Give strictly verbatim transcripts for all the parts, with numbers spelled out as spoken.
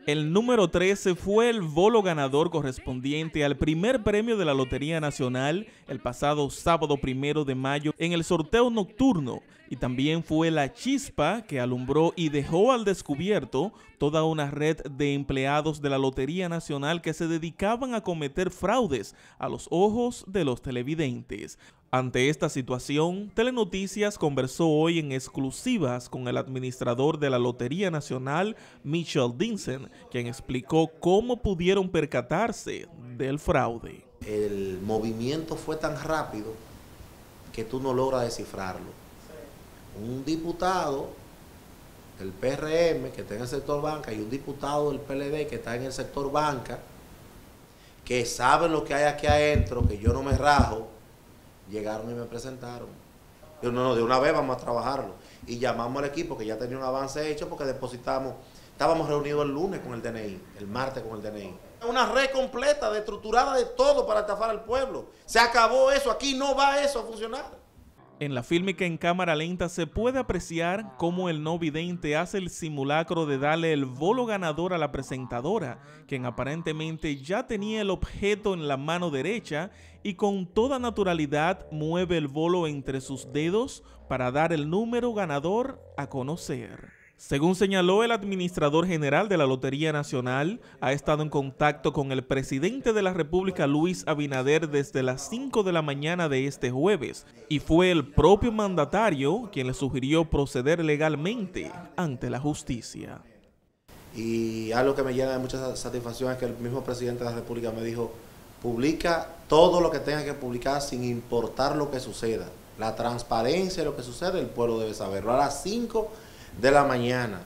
El número trece fue el bolo ganador correspondiente al primer premio de la Lotería Nacional el pasado sábado primero de mayo en el sorteo nocturno, y también fue la chispa que alumbró y dejó al descubierto toda una red de empleados de la Lotería Nacional que se dedicaban a cometer fraudes a los ojos de los televidentes. Ante esta situación, Telenoticias conversó hoy en exclusivas con el administrador de la Lotería Nacional, Mitchell Dinsen, quien explicó cómo pudieron percatarse del fraude. El movimiento fue tan rápido que tú no logras descifrarlo. Un diputado del P R M que está en el sector banca y un diputado del P L D que está en el sector banca, que saben lo que hay aquí adentro, que yo no me rajo, llegaron y me presentaron. Yo, no, no, de una vez vamos a trabajarlo. Y llamamos al equipo que ya tenía un avance hecho porque depositamos, estábamos reunidos el lunes con el D N I, el martes con el D N I. Una red completa, de estructurada de todo para estafar al pueblo. Se acabó eso, aquí no va eso a funcionar. En la fílmica en cámara lenta se puede apreciar cómo el no vidente hace el simulacro de darle el bolo ganador a la presentadora, quien aparentemente ya tenía el objeto en la mano derecha y con toda naturalidad mueve el bolo entre sus dedos para dar el número ganador a conocer. Según señaló el administrador general de la Lotería Nacional, ha estado en contacto con el presidente de la República, Luis Abinader, desde las cinco de la mañana de este jueves, y fue el propio mandatario quien le sugirió proceder legalmente ante la justicia. Y algo que me llena de mucha satisfacción es que el mismo presidente de la República me dijo: publica todo lo que tenga que publicar sin importar lo que suceda. La transparencia de lo que sucede, el pueblo debe saberlo. A las cinco de la mañana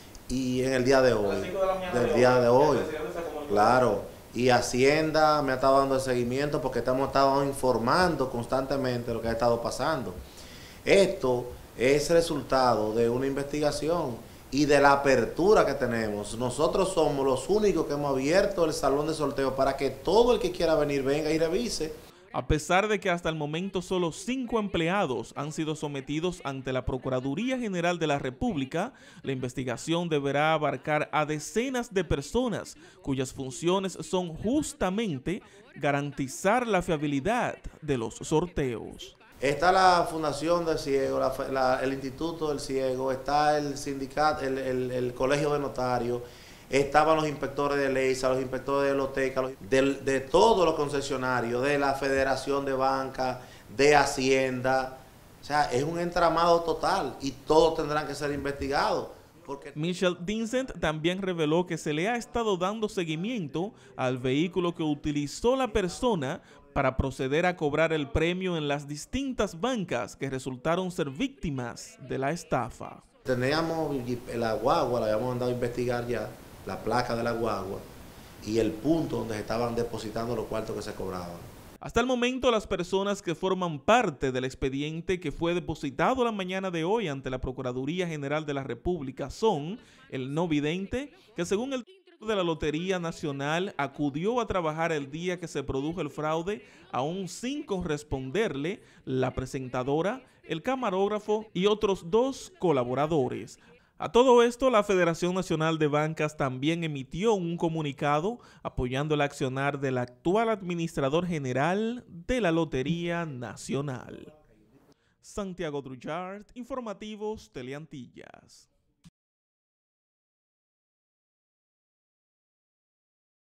y en el día de hoy, del día de hoy, claro, y Hacienda me ha estado dando el seguimiento porque estamos estado informando constantemente de lo que ha estado pasando. Esto es resultado de una investigación y de la apertura que tenemos. Nosotros somos los únicos que hemos abierto el salón de sorteo para que todo el que quiera venir venga y revise. A pesar de que hasta el momento solo cinco empleados han sido sometidos ante la Procuraduría General de la República, la investigación deberá abarcar a decenas de personas cuyas funciones son justamente garantizar la fiabilidad de los sorteos. Está la Fundación del Ciego, la, la, el Instituto del Ciego, está el sindicato, el, el, el Colegio de Notarios, estaban los inspectores de Leisa, los inspectores de Loteca, de, de todos los concesionarios, de la Federación de Banca, de Hacienda. O sea, es un entramado total y todos tendrán que ser investigados. Porque... Mitchell Dinsen también reveló que se le ha estado dando seguimiento al vehículo que utilizó la persona para proceder a cobrar el premio en las distintas bancas que resultaron ser víctimas de la estafa. Teníamos la guagua, la habíamos mandado a investigar ya, la placa de la guagua y el punto donde se estaban depositando los cuartos que se cobraban. Hasta el momento, las personas que forman parte del expediente que fue depositado la mañana de hoy ante la Procuraduría General de la República son el no vidente, que según el de la Lotería Nacional acudió a trabajar el día que se produjo el fraude, aún sin corresponderle, la presentadora, el camarógrafo y otros dos colaboradores. A todo esto, la Federación Nacional de Bancas también emitió un comunicado apoyando el accionar del actual administrador general de la Lotería Nacional. Santiago Druyart, Informativos Teleantillas.